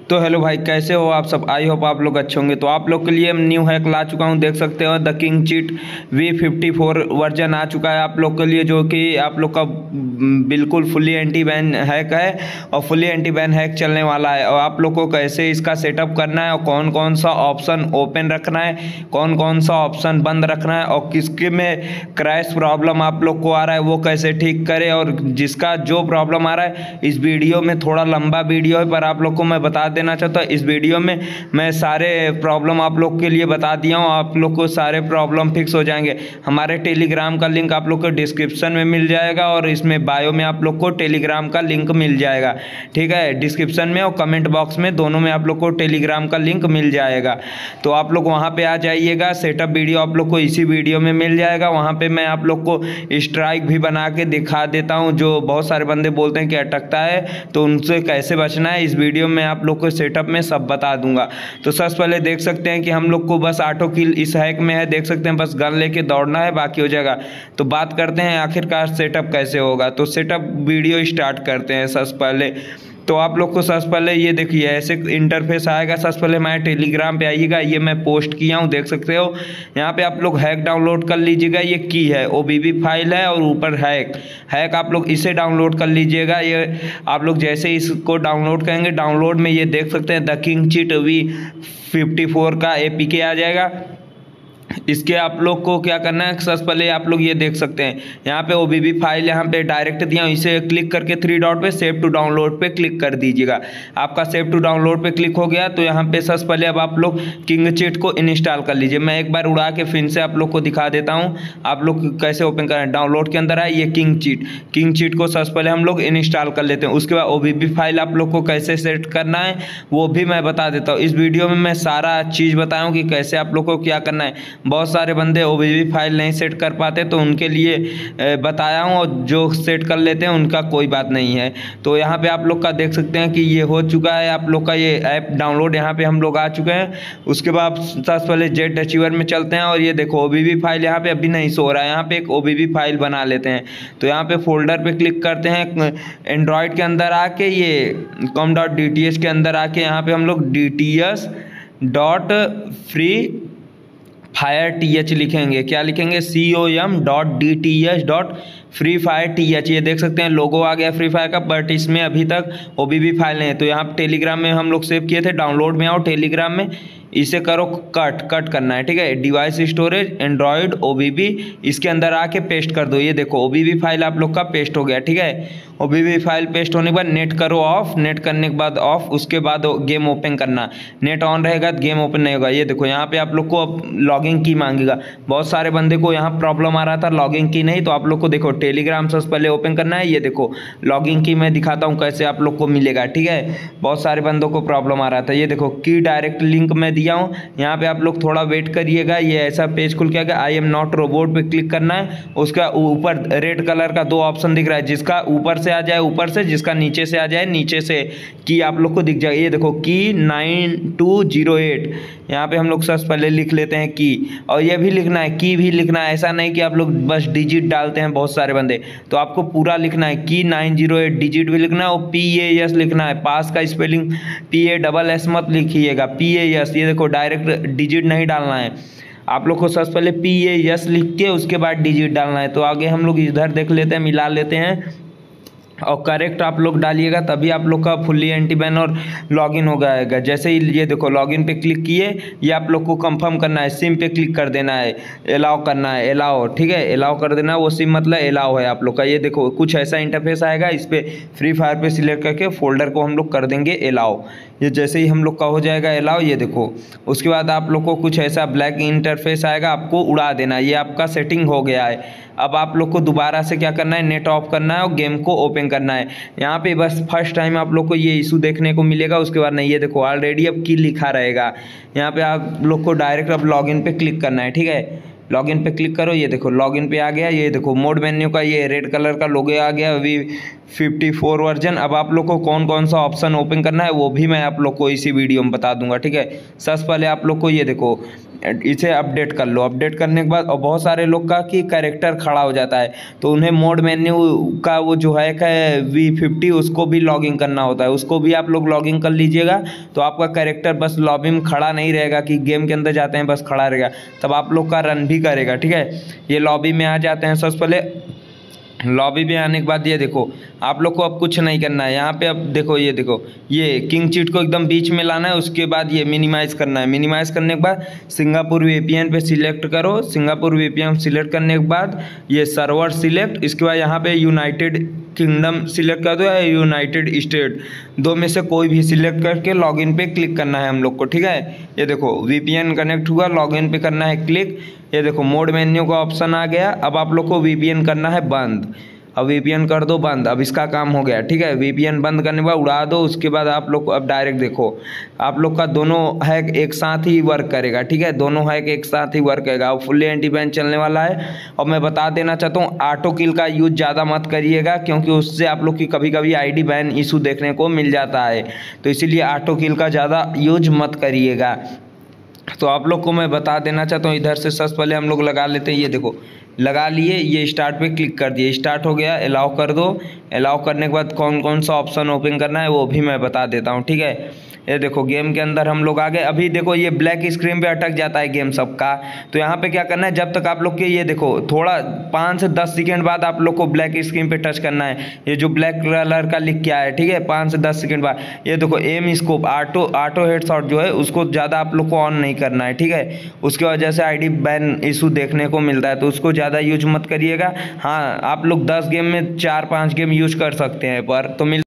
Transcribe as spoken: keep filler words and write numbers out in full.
तो हेलो भाई, कैसे हो आप सब। आई होप आप लोग अच्छे होंगे। तो आप लोग के लिए न्यू हैक ला चुका हूं, देख सकते हो the king cheat V fifty four version आ चुका है आप लोग के लिए, जो कि आप लोग का बिल्कुल फुली एंटी बैन हैक है और फुली एंटी बैन हैक चलने वाला है। और आप लोग को कैसे इसका सेटअप करना है और कौन कौन सा ऑप्शन ओपन रखना है, कौन कौन सा ऑप्शन बंद रखना है और किसके में क्रैश प्रॉब्लम आप लोग को आ रहा है वो कैसे ठीक करें, और जिसका जो प्रॉब्लम आ रहा है इस वीडियो में, थोड़ा लंबा वीडियो है पर आप लोग को मैं बता देना चाहता हूँ। इस वीडियो में मैं सारे प्रॉब्लम आप लोग के लिए बता दिया हूँ, आप लोग को सारे प्रॉब्लम फिक्स हो जाएंगे। हमारे टेलीग्राम का लिंक आप लोग को डिस्क्रिप्शन में मिल जाएगा और इसमें बायो में आप लोग को टेलीग्राम का लिंक मिल जाएगा, ठीक है। डिस्क्रिप्शन में और कमेंट बॉक्स में दोनों में आप लोग को टेलीग्राम का लिंक मिल जाएगा। तो आप लोग वहाँ पे आ जाइएगा। सेटअप वीडियो आप लोग को इसी वीडियो में मिल जाएगा। वहाँ पे मैं आप लोग को स्ट्राइक भी बना के दिखा देता हूँ, जो बहुत सारे बंदे बोलते हैं कि अटकता है, तो उनसे कैसे बचना है इस वीडियो में आप लोग को सेटअप में सब बता दूंगा। तो सबसे पहले देख सकते हैं कि हम लोग को बस ऑटो किल इस हैक में है, देख सकते हैं बस गन लेके दौड़ना है, बाकी हो जाएगा। तो बात करते हैं आखिरकार सेटअप कैसे होगा। तो सेटअप वीडियो स्टार्ट करते हैं। सबसे पहले तो आप लोग को सबसे पहले ये देखिए ऐसे इंटरफेस आएगा। सबसे पहले हमारे टेलीग्राम पे आइएगा, ये मैं पोस्ट किया हूँ, देख सकते हो। यहाँ पे आप लोग हैक डाउनलोड कर लीजिएगा। ये की है ओबीबी फाइल है और ऊपर हैक हैक आप लोग इसे डाउनलोड कर लीजिएगा। ये आप लोग जैसे इसको डाउनलोड करेंगे, डाउनलोड में ये देख सकते हैं the king cheat V fifty four का एपीके आ जाएगा। इसके आप लोग को क्या करना है, सबसे पहले आप लोग ये देख सकते हैं यहाँ पे ओबीबी फाइल यहाँ पे डायरेक्ट दिया हूँ, इसे क्लिक करके थ्री डॉट पे सेव टू डाउनलोड पे क्लिक कर दीजिएगा। आपका सेव टू डाउनलोड पे क्लिक हो गया। तो यहाँ पे सबसे पहले अब आप लोग किंग चीट को इंस्टॉल कर लीजिए। मैं एक बार उड़ा के फिर से आप लोग को दिखा देता हूँ आप लोग कैसे ओपन करें। डाउनलोड के अंदर आए, ये किंग चीट किंग चीट को सबसे पहले हम लोग इंस्टॉल कर लेते हैं। उसके बाद ओबीबी फाइल आप लोग को कैसे सेट करना है वो भी मैं बता देता हूँ। इस वीडियो में मैं सारा चीज़ बताया हूँ कि कैसे आप लोग को क्या करना है। बहुत सारे बंदे ओबीबी फाइल नहीं सेट कर पाते, तो उनके लिए बताया हूँ, और जो सेट कर लेते हैं उनका कोई बात नहीं है। तो यहाँ पे आप लोग का देख सकते हैं कि ये हो चुका है आप लोग का ये ऐप डाउनलोड। यहाँ पे हम लोग आ चुके हैं। उसके बाद सबसे पहले जेट अचीवर में चलते हैं और ये देखो ओबीबी फाइल यहाँ पे अभी नहीं सो रहा है। यहाँ पे एक ओबीबी फाइल बना लेते हैं। तो यहाँ पे फोल्डर पे क्लिक करते हैं। एंड्रॉयड के अंदर आके ये com dot D T H के अंदर आके यहाँ पे हम लोग D T S dot free fire T H लिखेंगे। क्या लिखेंगे, C O M dot D T H dot free fire T H. ये देख सकते हैं लोगो आ गया फ्री फायर का, बट इसमें अभी तक ओबीबी फाइल नहीं है। तो यहाँ टेलीग्राम में हम लोग सेव किए थे, डाउनलोड में आओ टेलीग्राम में, इसे करो कट कट करना है, ठीक है। डिवाइस स्टोरेज एंड्रॉयड ओबीबी, इसके अंदर आके पेस्ट कर दो। ये देखो ओबीबी फाइल आप लोग का पेस्ट हो गया, ठीक है। ओबीबी फाइल पेस्ट होने के बाद नेट करो ऑफ, नेट करने के बाद ऑफ, उसके बाद गेम ओपन करना। नेट ऑन रहेगा तो गेम ओपन नहीं होगा। ये देखो यहाँ पे आप लोग को अब लॉगिंग की मांगेगा। बहुत सारे बंदे को यहाँ प्रॉब्लम आ रहा था लॉगिंग की नहीं, तो आप लोग को देखो टेलीग्राम से पहले ओपन करना है। ये देखो लॉगिंग की मैं दिखाता हूँ कैसे आप लोग को मिलेगा, ठीक है। बहुत सारे बंदों को प्रॉब्लम आ रहा था। ये देखो की डायरेक्ट लिंक में दिया हूँ, यहाँ पे आप लोग थोड़ा वेट करिएगा। ये ऐसा पेज खुल के आएगा। आई एम नॉट रोबोट पे क्लिक करना है। उसका ऊपर रेड कलर का दो ऑप्शन दिख रहा है, जिसका ऊपर से आ जाए ऊपर से, जिसका नीचे से आ जाए नीचे से, की आप लोग को दिख जाएगा। ये देखो की नाइन टू जीरो एट, यहाँ पे हम लोग सबसे पहले लिख लेते हैं की, और ये भी लिखना है, की भी लिखना है। ऐसा नहीं कि आप लोग बस डिजिट डालते हैं बहुत सारे बंदे, तो आपको पूरा लिखना है। की नाइन जीरो एट डिजिट भी लिखना है और पी ए एस लिखना है। पास का spelling P A double S मत लिखिएगा, पी ए एस। ये देखो डायरेक्ट डिजिट नहीं डालना है आप लोग को, सबसे पहले पी ए एस लिख के उसके बाद डिजिट डालना है। तो आगे हम लोग इधर देख लेते हैं, मिला लेते हैं और करेक्ट आप लोग डालिएगा, तभी आप लोग का फुल्ली एंटी बैन और लॉगिन हो जाएगा। जैसे ही ये देखो लॉगिन पे क्लिक किए, ये आप लोग को कंफर्म करना है, सिम पे क्लिक कर देना है, अलाउ करना है, अलाउ, ठीक है, अलाउ कर देना है। वो सिम मतलब अलाउ है आप लोग का। ये देखो कुछ ऐसा इंटरफेस आएगा, इस पर फ्री फायर पे सिलेक्ट करके फोल्डर को हम लोग कर देंगे अलाउ। ये जैसे ही हम लोग का हो जाएगा अलाउ, ये देखो उसके बाद आप लोग को कुछ ऐसा ब्लैक इंटरफेस आएगा, आपको उड़ा देना। ये आपका सेटिंग हो गया है। अब आप लोग को दोबारा से क्या करना है, नेट ऑफ करना है और गेम को ओपन करना है। यहाँ पे बस फर्स्ट टाइम आप लोग को ये इशू देखने को मिलेगा, उसके बाद नहीं। ये देखो ऑलरेडी अब की लिखा रहेगा। यहाँ पे आप लोग को डायरेक्ट अब लॉगिन पे क्लिक करना है, ठीक है। लॉगिन पे क्लिक करो, ये देखो लॉगिन पे आ गया। ये देखो मोड मेन्यू का ये रेड कलर का लोगो आ गया, वी फिफ्टी फोर वर्जन। अब आप लोग को कौन कौन सा ऑप्शन ओपन करना है वो भी मैं आप लोग को इसी वीडियो में बता दूंगा, ठीक है। सबसे पहले आप लोग को ये देखो इसे अपडेट कर लो। अपडेट करने के बाद और बहुत सारे लोग का कि कैरेक्टर खड़ा हो जाता है, तो उन्हें मोड मेन्यू का वो जो है का वी फिफ्टी उसको भी लॉगिन करना होता है, उसको भी आप लोग लॉगिन कर लीजिएगा। तो आपका कैरेक्टर बस लॉबी में खड़ा नहीं रहेगा कि गेम के अंदर जाते हैं बस खड़ा रहेगा, तब आप लोग का रन भी करेगा, ठीक है। ये लॉबी में आ जाते हैं। सबसे पहले लॉबी में आने के बाद ये देखो आप लोग को अब कुछ नहीं करना है। यहाँ पे अब देखो ये देखो ये किंग चीट को एकदम बीच में लाना है। उसके बाद ये मिनिमाइज़ करना है। मिनिमाइज़ करने के बाद सिंगापुर वीपीएन पे सिलेक्ट करो। सिंगापुर वीपीएन सिलेक्ट करने के बाद ये सर्वर सिलेक्ट, इसके बाद यहाँ पे यूनाइटेड किंगडम सिलेक्ट कर दो या यूनाइटेड स्टेट, दो में से कोई भी सिलेक्ट करके लॉगिन पे क्लिक करना है हम लोग को, ठीक है। ये देखो वीपीएन कनेक्ट हुआ, लॉगिन पे करना है क्लिक। ये देखो मोड मेन्यू का ऑप्शन आ गया। अब आप लोग को वीपीएन करना है बंद। अब वीपीएन कर दो बंद। अब इसका काम हो गया, ठीक है। वीपीएन बंद करने के बाद उड़ा दो। उसके बाद आप लोग अब डायरेक्ट देखो आप लोग का दोनों हैक एक साथ ही वर्क करेगा, ठीक है। दोनों हैक एक साथ ही वर्क करेगा। अब फुल्ली एंटी बैन चलने वाला है। और मैं बता देना चाहता हूँ ऑटो किल का यूज ज़्यादा मत करिएगा, क्योंकि उससे आप लोग की कभी कभी आईडी बैन इशू देखने को मिल जाता है, तो इसीलिए ऑटो किल का ज़्यादा यूज मत करिएगा। तो आप लोग को मैं बता देना चाहता हूँ, इधर से सबसे पहले हम लोग लगा लेते हैं। ये देखो लगा लिए, ये स्टार्ट पे क्लिक कर दिए, स्टार्ट हो गया। अलाउ कर दो। अलाउ करने के बाद कौन कौन सा ऑप्शन ओपन करना है वो भी मैं बता देता हूँ, ठीक है। ये देखो गेम के अंदर हम लोग आ गए। अभी देखो ये ब्लैक स्क्रीन पे अटक जाता है गेम सबका, तो यहाँ पे क्या करना है, जब तक आप लोग के ये देखो थोड़ा पाँच से दस सेकेंड बाद आप लोग को ब्लैक स्क्रीन पे टच करना है। ये जो ब्लैक कलर का लिख के आया है, ठीक है, पाँच से दस सेकेंड बाद ये देखो aim scope auto auto headshot जो है उसको ज़्यादा आप लोग को ऑन नहीं करना है, ठीक है। उसकी वजह से आईडी बैन इशू देखने को मिलता है, तो उसको ज़्यादा यूज मत करिएगा। हाँ आप लोग दस गेम में चार पाँच गेम यूज कर सकते हैं, पर तो मिल